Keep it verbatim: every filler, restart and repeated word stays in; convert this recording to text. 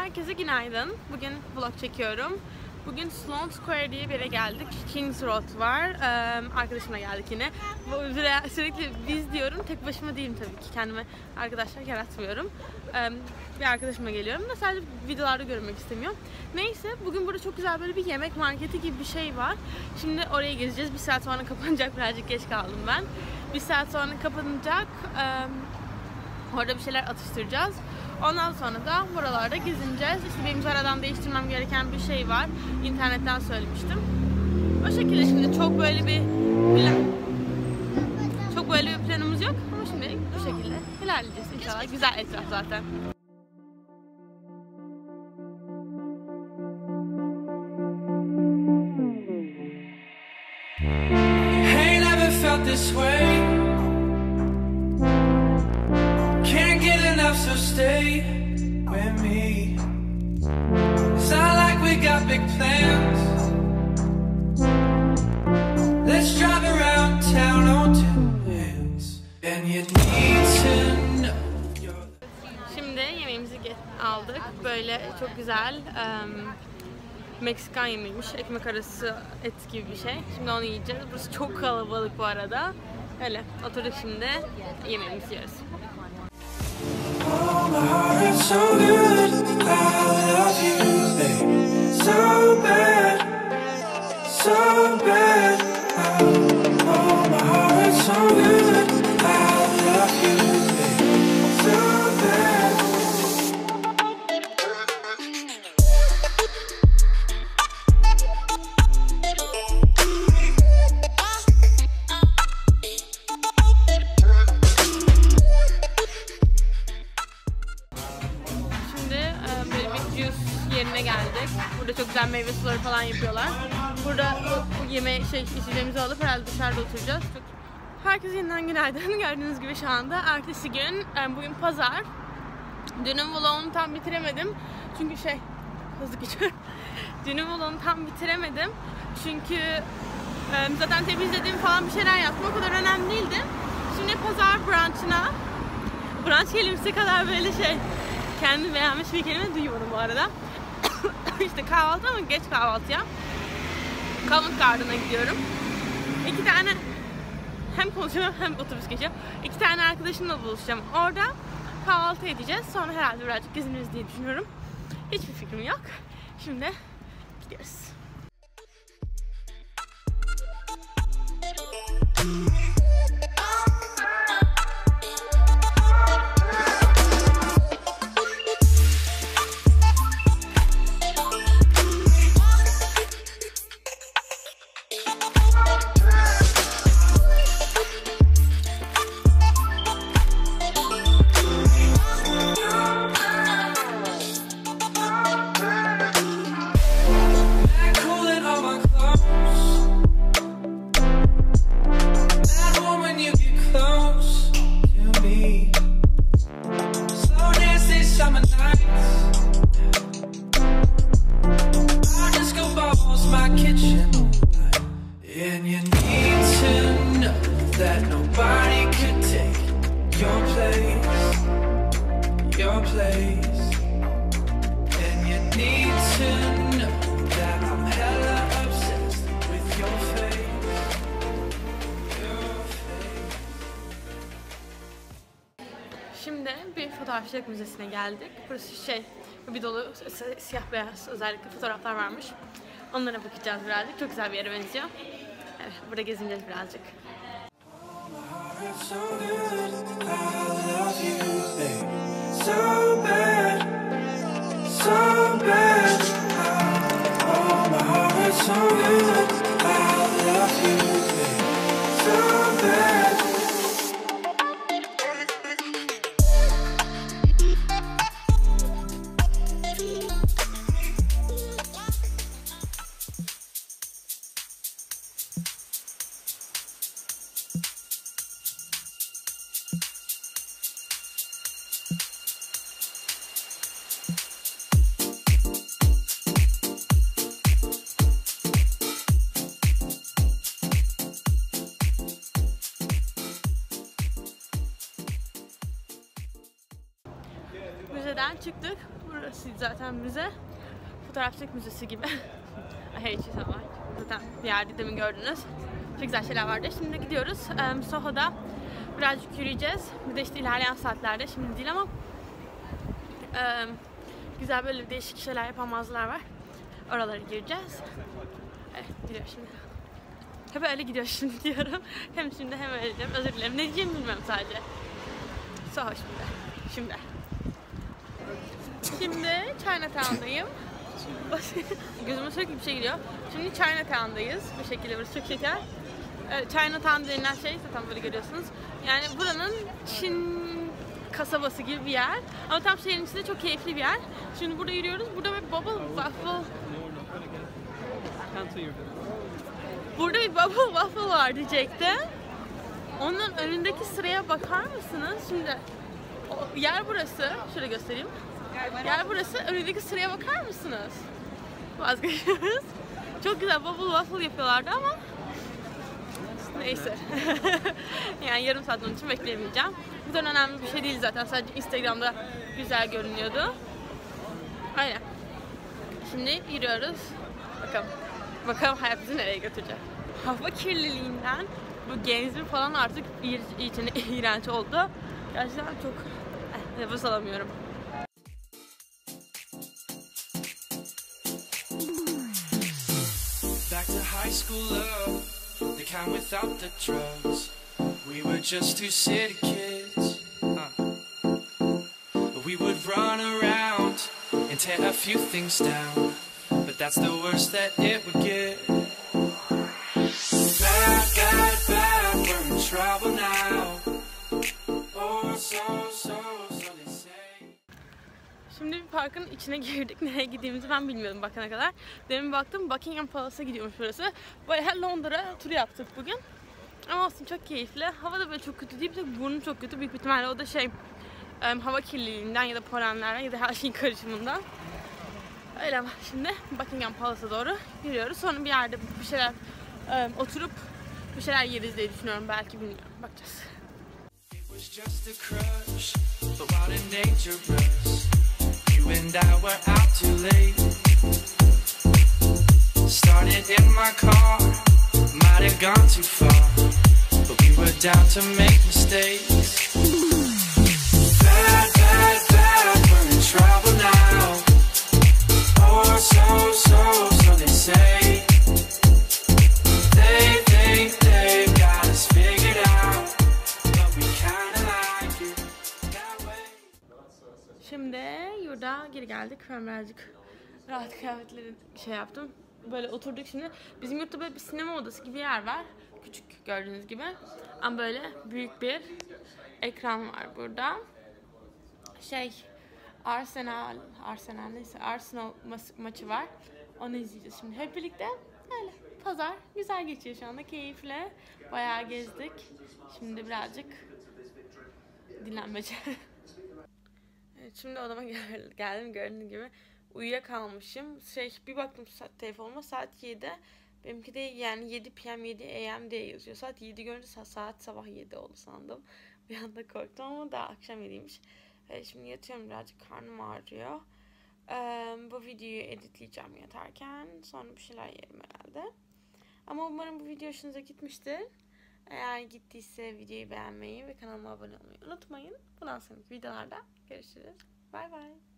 Herkese günaydın. Bugün vlog çekiyorum. Bugün Sloane Square diye bir yere geldik. King's Road var. Ee, arkadaşımla geldik yine. Sürekli biz diyorum. Tek başıma değilim tabii ki. Kendime arkadaşlar yaratmıyorum. Ee, bir arkadaşımla geliyorum da sadece videolarda görmek istemiyorum. Neyse bugün burada çok güzel böyle bir yemek marketi gibi bir şey var. Şimdi oraya gezeceğiz. Bir saat sonra kapanacak. Birazcık geç kaldım ben. Bir saat sonra kapanacak. Ee, orada bir şeyler atıştıracağız. Ondan sonra da buralarda gezineceğiz. İşte benim Zara'dan değiştirmem gereken bir şey var. İnternetten söylemiştim. O şekilde şimdi çok böyle bir plan, çok böyle bir planımız yok ama şimdi bu şekilde ilerleyeceğiz inşallah. Güzel etraf zaten. Hey, never felt this way. So stay with me. It's not like we got big plans. Let's drive around town on two hands. And you need to know. Şimdi yemeğimizi aldık. Böyle çok güzel um, Meksikan yemeğiymiş. Ekmek arası et gibi bir şey. Şimdi onu yiyeceğiz. Burası çok kalabalık bu arada. Öyle oturduk şimdi yemeğimizi yiyoruz. Oh, my heart hurts so good. I love you, babe. So bad, so bad. Oh, my heart hurts so good. I love you, babe. So bad. Yerine geldik. Burada çok güzel meyve suları falan yapıyorlar. Burada bu yeme şey içeceğimizi alıp herhalde dışarıda oturacağız. Çok... Herkese yeniden günaydın. Gördüğünüz gibi şu anda ertesi gün, bugün pazar. Dünün vlogunu tam bitiremedim. Çünkü şey hızlı geçiyorum. Dünün vlogunu tam bitiremedim. Çünkü zaten temizlediğim falan bir şeyler yaptım. O kadar önemli değildi. Şimdi pazar brunch'ına, brunch kelimesi kadar böyle şey kendim beğenmiş bir kelime duyuyorum bu arada. İşte kahvaltı ama geç kahvaltıya. Covent Garden'a gidiyorum. İki tane hem konuşuyorum hem otobüs geçiyor. İki tane arkadaşımla buluşacağım. Orada kahvaltı edeceğiz. Sonra herhalde birazcık geziniriz diye düşünüyorum. Hiçbir fikrim yok. Şimdi gidiyoruz. Şimdi bir fotoğrafçılık müzesine geldik. Burası şey, bir dolu siyah beyaz özellikle fotoğraflar varmış. Onlara bakacağız birazcık. Çok güzel bir yere benziyor. Evet, burada gezineceğiz birazcık. Müzeden çıktık. Burası burasıydı zaten müze. Fotoğrafçılık müzesi gibi. Her şey var. Zaten bir yerde demin gördünüz. Çok güzel şeyler vardı. Şimdi gidiyoruz. Um, Soho'da birazcık yürüyeceğiz. Bir de işte ilerleyen saatlerde, şimdi değil ama um, güzel böyle değişik şeyler yapan mağazalar var. Oralara gireceğiz. Evet, gidiyor şimdi. Hep öyle gidiyor şimdi diyorum. Hem şimdi hem öyle diyorum. Özür dilerim. Ne diyeceğimi bilmiyorum sadece. Soho şimdi. Şimdi. Şimdi Chinatown'dayım. Gözüme sürekli bir şey geliyor. Şimdi Chinatown'dayız. Bu şekilde, burası çok şeker. Chinatown denilen şey zaten böyle görüyorsunuz. Yani buranın Çin kasabası gibi bir yer. Ama tam şehrin içinde çok keyifli bir yer. Şimdi burada yürüyoruz. Burada bir bubble waffle. Burada bir bubble waffle var diyecektim. Onun önündeki sıraya bakar mısınız? Şimdi o yer burası. Şöyle göstereyim. Yer burası. Önündeki sıraya bakar mısınız? Vazgeçiyoruz. Çok güzel bubble waffle yapıyorlardı ama neyse. Yani yarım saat onun için bekleyemeyeceğim. Bu da önemli bir şey değil zaten. Sadece Instagram'da güzel görünüyordu. Aynen. Şimdi yürüyoruz. Bakalım. Bakalım hayat bizi nereye götürecek. Hava kirliliğinden bu genzim falan artık içine iğrenç oldu. Gerçekten çok eh, nefes alamıyorum. Back to high school love, the kind without the drugs. We were just two city kids. Uh. We would run around and tear a few things down, but that's the worst that it would get. Bad, bad, bad, we're in trouble now. Oh, so, so, so they say. Şimdi bir parkın içine girdik. Nereye gittiğimizi ben bilmiyordum bakana kadar. Demin baktım, Buckingham Palace'a gidiyormuş burası. Bayağı Londra turu yaptık bugün. Ama olsun, çok keyifli. Hava da böyle çok kötü değil. Bir tek burnu çok kötü. Büyük bir ihtimalle o da şey um, hava kirliliğinden ya da polenlerden ya da her şeyin karışımından. Öyle ama şimdi Buckingham Palace'a doğru yürüyoruz. Sonra bir yerde bir şeyler um, oturup bir şeyler yeriz diye düşünüyorum. Belki, bilmiyorum. Bakacağız. It was just a crush, but wild and dangerous. You and I were out too late. Started in my car, might have gone too far, but we were down to make mistakes. Bad, bad, bad, we're in trouble now. Oh, so, so, so they say. They think they've got us figured out, but we kinda like it that way. Şimdi yurda geri geldik. Ben birazcık rahat kıyafetleri şey yaptım. Böyle oturduk şimdi. Bizim yurtta böyle bir sinema odası gibi bir yer var. Küçük, gördüğünüz gibi. Ama böyle büyük bir ekran var burada. Şey, Arsenal, Arsenal neyse, Arsenal ma- maçı var. Onu izleyeceğiz şimdi hep birlikte. Öyle. Pazar güzel geçiyor şu anda, keyifle. Bayağı gezdik. Şimdi birazcık dinlenmece. Evet, şimdi odama gel- geldim gördüğünüz gibi. Uyuyakalmışım. Şey, bir baktım saat, telefonuma saat yedi. Benimki de yani yedi p m yedi a m diye yazıyor. Saat yedi görünce saat, saat sabah yedi oldu sandım. Bir anda korktum ama daha akşam yediymiş. Evet, şimdi yatıyorum, birazcık karnım ağrıyor. Ee, bu videoyu editleyeceğim yatarken. Sonra bir şeyler yerim herhalde. Ama umarım bu video hoşunuza gitmiştir. Eğer gittiyse videoyu beğenmeyi ve kanalıma abone olmayı unutmayın. Bundan sonraki videolarda görüşürüz. Bay bay.